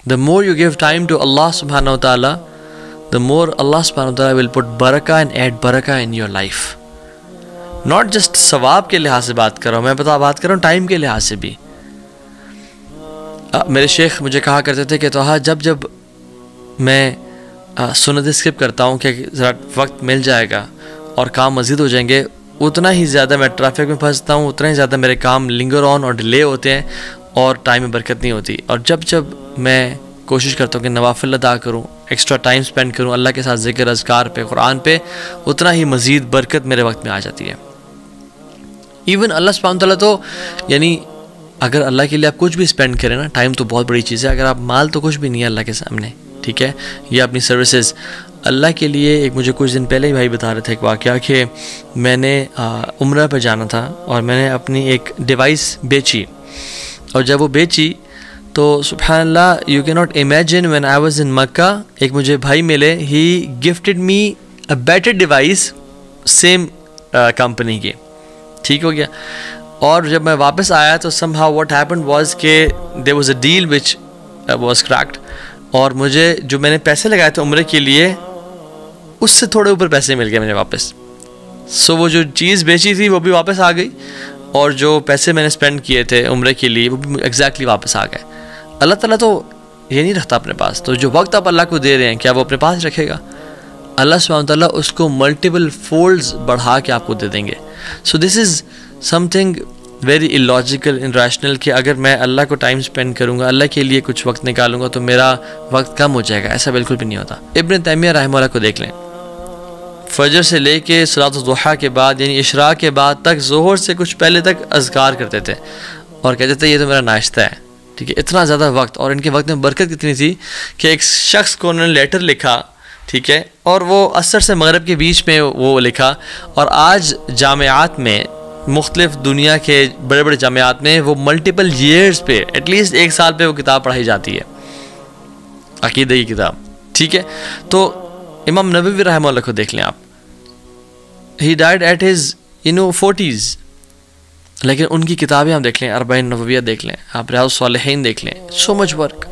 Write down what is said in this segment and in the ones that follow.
The more you give time to Allah subhanahu wa ta'ala, the more Allah subhanahu wa ta'ala will put barakah and add barakah in your life. Not just सवाब के लिहाज से बात कर रहा हूँ, मैं बात कर रहा हूँ टाइम के लिहाज से भी। मेरे शेख मुझे कहा करते थे कि तोहा जब मैं सुन्नत स्किप करता हूँ कि ज़रा वक्त मिल जाएगा और काम मज़ीद हो जाएंगे, उतना ही ज़्यादा मैं ट्रैफिक में फंसता हूँ, उतना ही ज़्यादा मेरे काम लिंगर ऑन और डिले होते हैं और टाइम में बरकत नहीं होती। और जब मैं कोशिश करता हूँ कि नवाफिल अदा करूँ, एक्स्ट्रा टाइम स्पेंड करूँ अल्लाह के साथ ज़िक्र अज़कार पे, कुरान पे, उतना ही मज़ीद बरकत मेरे वक्त में आ जाती है। इवन अल्लाह सुब्हानहू तआला तो यानी अगर अल्लाह के लिए आप कुछ भी स्पेंड करें ना, टाइम तो बहुत बड़ी चीज़ है। अगर आप माल तो कुछ भी नहीं है अल्लाह के सामने, ठीक है, या अपनी सर्विसेज अल्लाह के लिए। एक मुझे कुछ दिन पहले ही भाई बता रहे थे एक वाक़या कि मैंने उम्रा पे जाना था और मैंने अपनी एक डिवाइस बेची, और जब वो बेची तो सुब्हानअल्लाह you can not imagine, when I was in Mecca एक मुझे भाई मिले, he gifted me a better device same company के, ठीक हो गया। और जब मैं वापस आया तो somehow what happened was कि there was a deal which was cracked, और मुझे जो मैंने पैसे लगाए थे उम्रे के लिए उससे थोड़े ऊपर पैसे मिल गए मुझे वापस। सो वो जो चीज़ बेची थी वो भी वापस आ गई, और जो पैसे मैंने स्पेंड किए थे उम्रे के लिए वो भी एग्जैक्टली वापस आ गए। अल्लाह ताला तो ये नहीं रखता अपने पास, तो जो वक्त आप अल्लाह को दे रहे हैं क्या वो अपने पास रखेगा? अल्लाह सुब्हानहू तआला उसको मल्टीपल फोल्ड्स बढ़ा के आपको दे देंगे। So this is something very illogical, irrational कि अगर मैं अल्लाह को टाइम स्पेंड करूँगा, अल्लाह के लिए कुछ वक्त निकालूंगा तो मेरा वक्त कम हो जाएगा। ऐसा बिल्कुल भी नहीं होता। इब्न तैमिया रहमतुल्लाह को देख लें, फजर से लेके सलात दुहा के बाद यानी इशरा के बाद तक, ज़ोहर से कुछ पहले तक अज़कार करते थे और कहते थे ये तो मेरा नाश्ता है, ठीक है। इतना ज़्यादा वक्त, और इनके वक्त में बरकत कितनी थी कि एक शख्स को उन्होंने लेटर लिखा, ठीक है, और वो असर से मगरब के बीच में वो लिखा, और आज जामियात में मुख्तलिफ दुनिया के बड़े बड़े जामियात में वो मल्टीपल ईयर्स पे, एटलीस्ट एक साल पे वो किताब पढ़ाई जाती है, अकीदे की किताब, ठीक है। तो इमाम नबवी रहमतुल्लाह को देख लें आप, he died at his 40s, लेकिन उनकी किताबें हम देख लें, अरबाइन नबविया देख लें, आप रियाज़ुस सालिहीन देख लें, सो मच वर्क।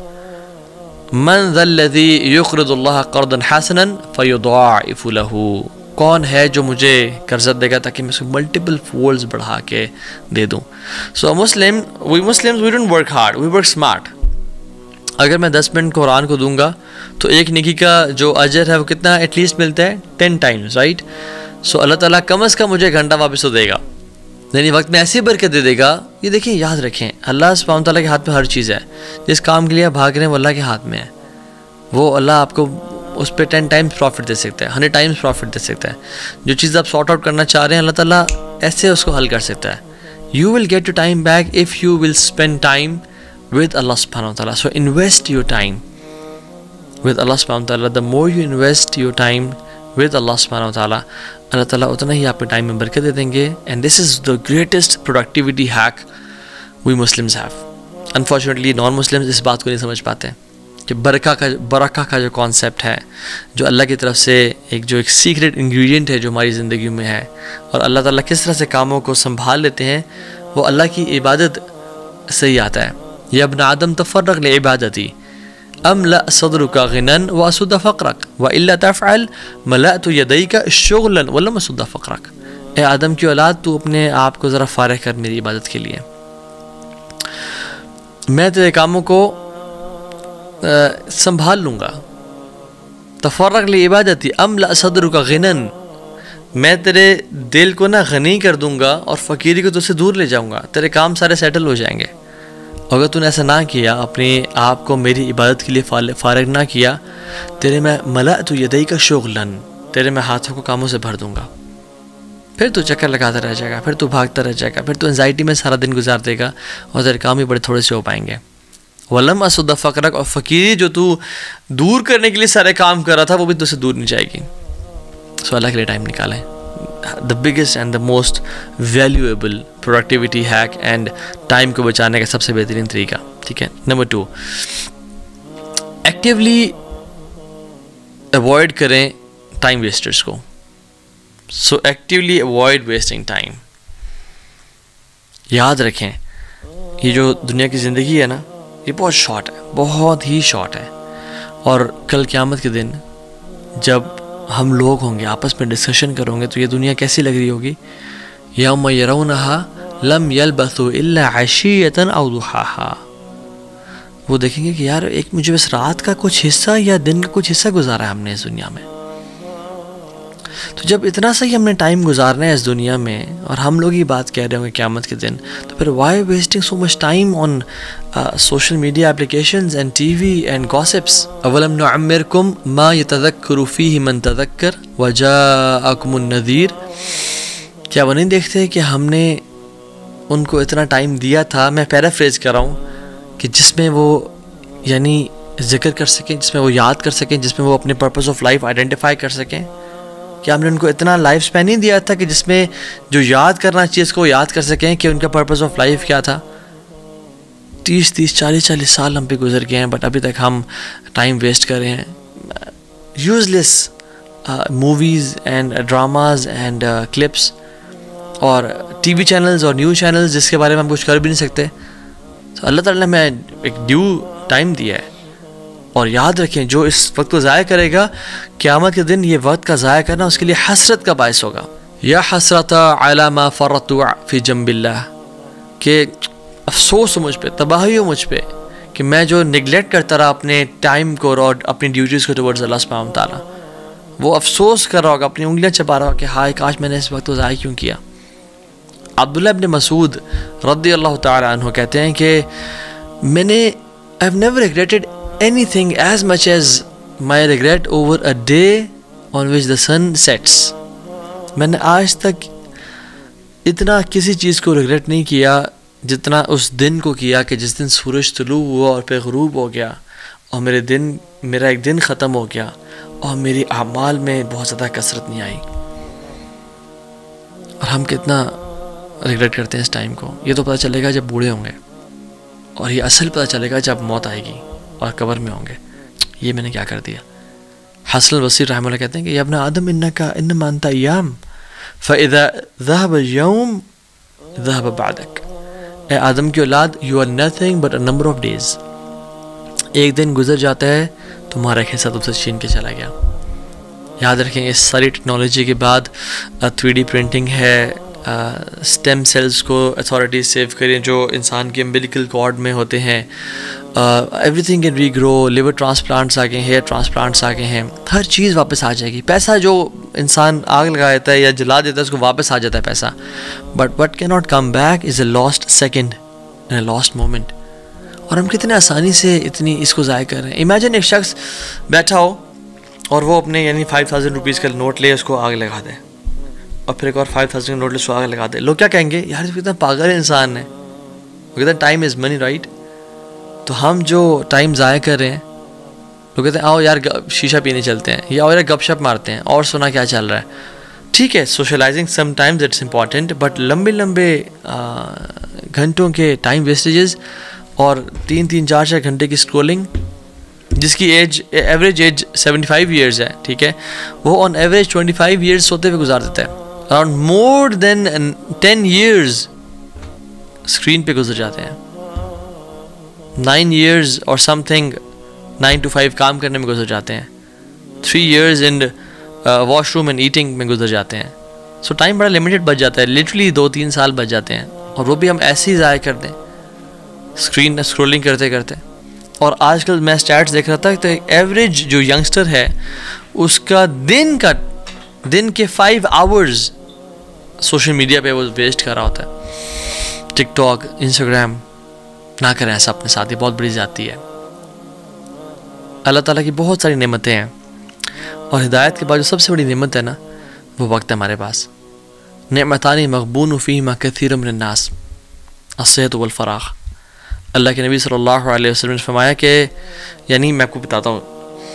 मन ज़ल्लज़ी युक़रिदुल्लाह क़र्ज़न हसनन फ़युज़ाइफ़ु लहू, कौन है जो मुझे कर्ज़त देगा ताकि मैं उसको मल्टीपल फोल्ड्स बढ़ा के दे दूँ। So Muslims we don't work hard, we work smart. अगर मैं 10 मिनट कुरान को दूंगा तो एक नेकी का जो अजर है वो कितना एटलीस्ट मिलता है, 10 टाइम्स, राइट। सो अल्लाह ताला कम अज़ कम मुझे घंटा वापस तो देगा, यानी वक्त में ऐसी बरकत दे देगा। ये देखिए, याद रखें, अल्लाह सुब्हानहू तआला के हाथ में हर चीज़ है। जिस काम के लिए आप भाग रहे हैं वो अल्लाह के हाथ में है। वो अल्लाह आपको उस पर 10 टाइम्स प्रॉफिट दे सकता है, 100 टाइम्स प्रॉफिट दे सकता है। जो चीज़ आप सॉर्ट आउट करना चाह रहे हैं अल्लाह ताला ऐसे उसको हल कर सकता है। You will get your time back if you will spend time with Allah subhanahu wa ta'ala. So invest your time with Allah subhanahu wa ta'ala. The more you invest your time with Allah subhanahu wa ta'ala, Allah ta'ala उतना ही आपके time में बरकत दे देंगे. And this is the greatest productivity hack we Muslims have. Unfortunately non-Muslims इस बात को नहीं समझ पाते कि बरका का जो कॉन्सेप्ट है, जो अल्लाह की तरफ से एक सीक्रेट इंग्रेडिएंट है जो हमारी ज़िंदगी में है, और अल्लाह ताला किस तरह से कामों को संभाल लेते हैं, वो अल्लाह की इबादत से ही आता है. या इब्न आदम तफर्रक ले इबादती अमला सदरुका गिनन व असुद फ़क़रक व इल्ला तफ़अल मलअतु यदैका शुग़लन व लम असुद फ़क़रक. ए आदम की औलाद, तू अपने आप को ज़रा फ़ारिग़ कर मेरी इबादत के लिए, मैं तेरे कामों को संभाल लूँगा. तफर्रक ले इबादती अमला सदरुका गिनन, मैं तेरे दिल को ना गनी कर दूँगा और फ़कीरी को तुझसे दूर ले जाऊँगा, तेरे काम सारे सेटल हो जाएंगे. अगर तूने ऐसा ना किया, अपने आप को मेरी इबादत के लिए फ़ारिग़ ना किया, तेरे मैं मलअतु यदैका शुग़लन, तेरे मैं हाथों को कामों से भर दूँगा. फिर तू चक्कर लगाता रह जाएगा, फिर तू भागता रह जाएगा, फिर तू एंजाइटी में सारा दिन गुजार देगा और तेरे काम ही बड़े थोड़े से हो पाएंगे. वलम असुद फ़क़रक, और फ़कीरी जो तू दूर करने के लिए सारे काम कर रहा था वो भी तुझसे दूर नहीं जाएगी. सो अल्लाह के लिए टाइम निकालें. The biggest and the most valuable productivity hack and time को बचाने का सबसे बेहतरीन तरीका. ठीक है. नंबर 2, एक्टिवली अवॉइड करें टाइम वेस्टर्स को. So actively avoid wasting time. याद रखें, ये जो दुनिया की ज़िंदगी है ना, ये बहुत शॉर्ट है, बहुत ही शॉर्ट है। और कल क़यामत के दिन जब हम लोग होंगे आपस में डिस्कशन करोगे तो ये दुनिया कैसी लग रही होगी। यौम यरौनहा लम यलबथु इल्ला अशीयतन औ दुहाहा। वो देखेंगे कि यार एक मुझे बस रात का कुछ हिस्सा या दिन का कुछ हिस्सा गुजारा है हमने इस दुनिया में। तो जब इतना सही हमने टाइम गुजारना है इस दुनिया में और हम लोग ही बात कह रहे होंगे क़यामत के दिन, तो फिर why wasting so much time on social media applications and TV and gossips. अवलम नुअम्मिरकुम मा यतज़क्करु फ़ीहि मन तज़क्कर व जाअकुमुन नज़ीर। क्या वो नहीं देखते कि हमने उनको इतना टाइम दिया था, मैं पैराफ्रेज कर रहा हूँ, कि जिसमें वो यानी जिक्र कर सकें, जिसमें वो याद कर सकें, जिसमें वो अपने पर्पस ऑफ लाइफ आइडेंटिफाई कर सकें। कि हमने उनको इतना लाइफ स्पैन ही दिया था कि जिसमें जो याद करना चाहिए उसको याद कर सकें कि उनका पर्पस ऑफ लाइफ क्या था। 30-30 40-40 साल हम पे गुजर गए हैं, बट अभी तक हम टाइम वेस्ट कर रहे हैं useless movies and dramas and clips और टीवी चैनल्स और न्यूज़ चैनल्स जिसके बारे में हम कुछ कर भी नहीं सकते। तो अल्लाह ताला ने हमें एक ड्यू टाइम दिया है। और याद रखें, जो इस वक्त को ज़ाया करेगा क़यामत के दिन ये वक्त का ज़ाया करना उसके लिए हसरत का बायस होगा। या हसरता अला मा फरतु फी जंबिल्लाह, के अफसोस हो मुझ पे, तबाही हो मुझ पे कि मैं जो निगलेक्ट करता रहा अपने टाइम को और अपनी ड्यूटीज़ को टुवर्ड्स अल्लाह सुब्हानहू व तआला। वो अफसोस कर रहा होगा, अपनी उंगलियां चबा रहा होगा कि हाय काश मैंने इस वक्त को ज़ाया क्यों किया। अब्दुल्लाह इब्न मसूद रज़ियल्लाहु तआला अन्हु कहते हैं कि मैंने I have never regretted anything as much as my regret over a day on which the sun sets। मैंने आज तक इतना किसी चीज़ को रिग्रेट नहीं किया जितना उस दिन को किया कि जिस दिन सूरज तुलू हुआ और फिर ग़ुरूब हो गया और मेरा एक दिन ख़त्म हो गया और मेरी आमाल में बहुत ज़्यादा कसरत नहीं आई। और हम कितना रिग्रेट करते हैं इस टाइम को। ये तो पता चलेगा जब बूढ़े होंगे, और ये असल पता चलेगा जब मौत आएगी और कब्र में होंगे, ये मैंने क्या कर दिया। हसन बसीर रहमतुल्लाह कहते हैं कि या इब्न आदम इन्नमा अंता अय्याम फ़इज़ा ज़हब यौम ज़हब बअदक। ए आदम की औलाद, you are nothing but a number of days. एक दिन गुजर जाता है, तुम्हारा एक हिस्सा तुमसे छीन के चला गया। याद रखें, इस सारी टेक्नोलॉजी के बाद 3D प्रिंटिंग है, स्टेम सेल्स को अथॉरिटीज सेव करें जो इंसान के अम्बिलिकल कॉर्ड में होते हैं, everything can regrow, liver transplants आ गए, हेयर ट्रांसप्लांट्स आ गए हैं, हर चीज़ वापस आ जाएगी। पैसा जो इंसान आग लगा देता है या जला देता है उसको वापस आ जाता है पैसा, but what can not come back is a lost second and a lost moment. और हम कितने आसानी से इतनी इसको ज़ाया कर रहे हैं। इमेजिन एक शख्स बैठा हो और वो अपने यानी 5000 रुपीज़ का नोट ले उसको आग लगा दे, और फिर एक और 5000 का नोट ले उसको आग लगा दे। लोग क्या कहेंगे, यार कितना पागल इंसान है, वो कहते हैं टाइम इज़ मनी राइट। तो हम जो टाइम ज़ाया कर रहे हैं, लोग कहते हैं आओ यार शीशा पीने चलते हैं, या और यार गपशप मारते हैं और सुना क्या चल रहा है। ठीक है, socializing sometimes it's important, but लंबे लंबे घंटों के टाइम वेस्टेजेस और 3-3 4-4 घंटे की स्क्रोलिंग, जिसकी एवरेज एज 75 ईयर्स है, ठीक है, वो ऑन एवरेज 25 ईयर्स सोते हुए गुजार देता है। Around more than 10 years screen पे गुजर जाते हैं। 9 ईयर्स और समथिंग 9 to 5 काम करने में गुजर जाते हैं। 3 years in washroom and eating में गुजर जाते हैं। सो टाइम बड़ा लिमिटेड बच जाता है, लिटरली 2-3 साल बच जाते हैं, और वो भी हम ऐसे ही ज़ाया कर दें स्क्रीन स्क्रोलिंग करते करते। और आजकल मैं स्टैट्स देख रहा था तो एवरेज जो यंगस्टर है उसका दिन के 5 आवर्स सोशल मीडिया पे वो वेस्ट कर रहा होता है। टिकटॉक, इंस्टाग्राम, ना करें ऐसा अपने साथ, ही बहुत बड़ी ज़्यादती है। अल्लाह ताला की बहुत सारी नेमतें हैं, और हिदायत के बाद जो सबसे बड़ी नेमत है ना, वो वक्त है हमारे पास। नेमतानी मक़बून फ़ीहिमा कसीरुम मिनन नास अस्सेहत वल फ़राग़। अल्लाह के नबी सल्लल्लाहु अलैहि वसल्लम ने फरमाया कि, यानी मैं आपको बताता हूँ,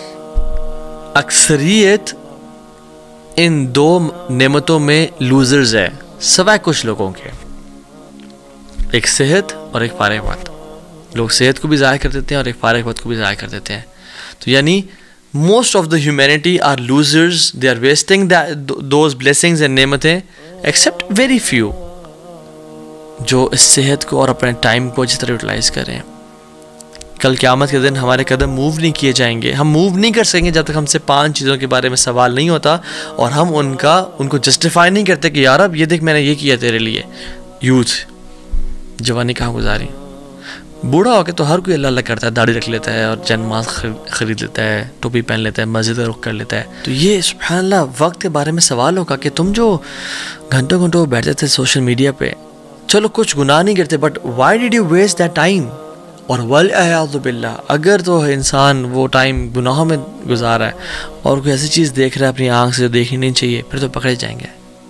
अक्सरियत इन 2 नेमतों में लूजर्स है सवाए कुछ लोगों के, एक सेहत और एक फारिग वक्त। लोग सेहत को भी ज़ाया कर देते हैं और एक फारिग वक्त को भी ज़ाया कर देते हैं। तो यानी most of the humanity are losers, they are wasting those blessings and नेमतें, एक्सेप्ट वेरी फ्यू जो इस सेहत को और अपने टाइम को अच्छी तरह यूटिलाइज करें। कल क़यामत के दिन हमारे कदम मूव नहीं किए जाएंगे। हम मूव नहीं कर सकेंगे जब तक हमसे 5 चीज़ों के बारे में सवाल नहीं होता और हम उनको जस्टिफाई नहीं करते कि यार अब ये देख मैंने ये किया तेरे लिए। यूथ, जवानी कहाँ गुजारी। बूढ़ा होकर तो हर कोई अल्लाह अल्लाह करता है, दाढ़ी रख लेता है और जन मास ख़रीद लेता है, टोपी पहन लेता है, मस्जिद रुख कर लेता है। तो ये सुभान अल्लाह वक्त के बारे में सवाल होगा कि तुम जो घंटों घंटों बैठते थे सोशल मीडिया पे, चलो कुछ गुनाह नहीं करते, but why did you waste that time. और वल बिल्लाह, अगर तो इंसान वो टाइम गुनाहों में गुजारा है और कोई ऐसी चीज़ देख रहा है अपनी आँख से जो देखनी नहीं चाहिए, फिर तो पकड़े जाएंगे।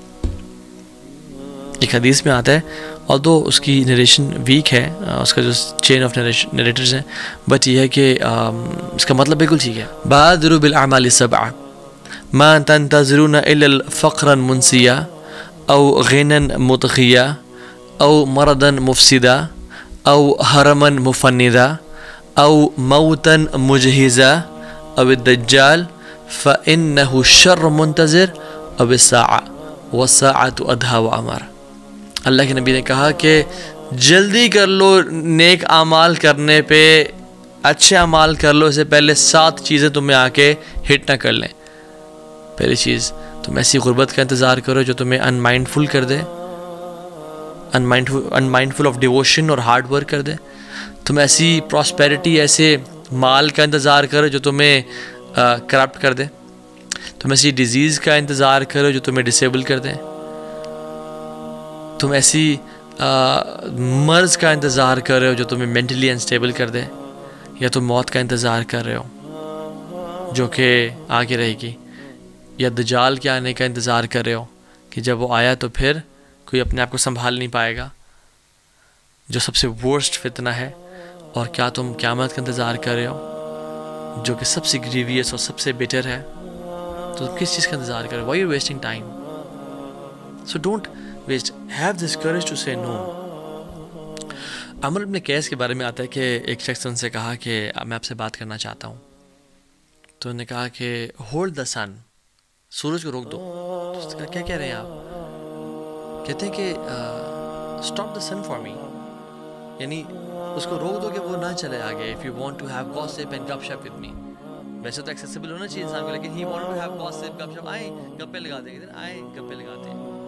एक हदीस में आता है, और तो उसकी नरेशन वीक है, उसका जो चेन ऑफ नरेटर्स हैं, बट यह है कि इसका मतलब बिल्कुल ठीक है। बादरु बिल अमालि सबअ मा तंतज़िरून इल्ला फ़क़रन मुनसिया औ गिनन मुतग़िया औ मरदन मुफ़सिदा औ हरमन मुफ़न्निदा औ मौतन मुजहिज़ा औ दज्जाल फ़इन्नहु शर्र मुंतज़िर औ साअ वस्साअतु अदहा व अमर। अल्लाह के नबी ने कहा कि जल्दी कर लो नेक आमाल करने पे, अच्छे आमाल कर लो, इससे पहले 7 चीज़ें तुम्हें आके हिट ना कर लें। पहली चीज़, तुम ऐसी गुर्बत का इंतज़ार करो जो तुम्हें अनमाइंडफुल कर दे, अनमाइंडफुल ऑफ डिवोशन और हार्ड वर्क कर दे। तुम ऐसी प्रॉस्पेरिटी, ऐसे माल का इंतज़ार करो जो तुम्हें करप्ट कर दे। तुम ऐसी डिज़ीज़ का इंतज़ार करो जो तुम्हें डिसेबल कर दे। तुम ऐसी मर्ज़ का इंतज़ार कर रहे हो जो तुम्हें मेंटली अनस्टेबल कर दे, या तुम मौत का इंतज़ार कर रहे हो जो कि आगे रहेगी, या दज्जाल के आने का इंतज़ार कर रहे हो कि जब वो आया तो फिर कोई अपने आप को संभाल नहीं पाएगा, जो सबसे वर्स्ट फितना है। और क्या तुम क़यामत का इंतज़ार कर रहे हो जो कि सबसे ग्रीवियस और सबसे बेटर है। तो तुम किस चीज़ का इंतज़ार कर रहे हो? Why you wasting time? So don't waste, have this courage to say no. अमर इब्न कैस के बारे में आता है कि एक शख्स उनसे कहा कि मैं आपसे बात करना चाहता हूँ। तो उन्होंने कहा कि होल्ड द सन, सूरज को रोक दो। तो उसने कहा क्या कह रहे हैं आप? कहते हैं कि stop the sun for me, यानी उसको रोक दो कि वो ना चले आगे। If you want to have gossip and गपशप विद मी, वैसे तो एक्सेसिबल होना चाहिए इंसान को, लेकिन he want to have gossip गपशप, आए गप्पे लगा देंगे, आए गप्पे लगाते हैं।